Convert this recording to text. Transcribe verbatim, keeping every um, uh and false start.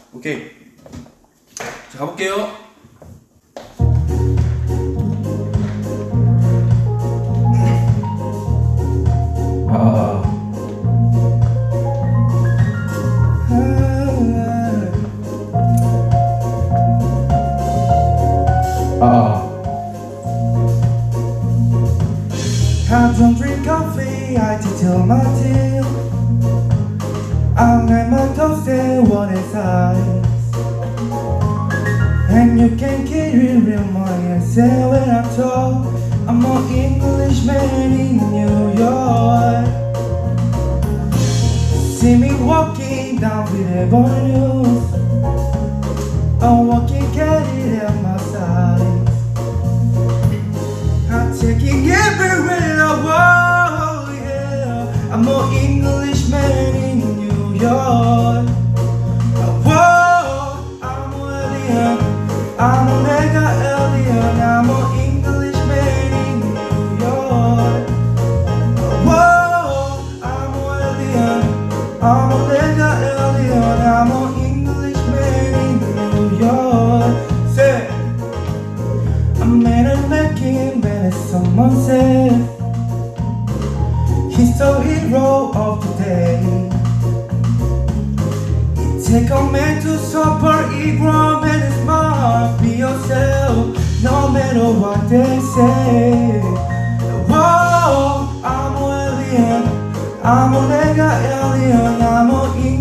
오케이. 자, 가볼게요. 아. 아. I don't drink coffee, I just tell my tea. I'm at my toast and what is eyes. And you can keep it real money and say when I talk. I'm an Englishman in New York. See me walking down with a news. I'm walking, get it at my side. I'm taking everywhere I go, yeah. I'm an Englishman in New York. Whoa, I'm an alien. I'm a mega alien. I'm an Englishman in New York. Whoa, I'm an alien. I'm a mega alien. I'm an Englishman in New York. Say, I'm an American, but someone said he's the hero of today. It takes a man to super ego, man is smart. Be yourself, no matter what they say. Whoa, I'm an alien. I'm a mega alien. I'm an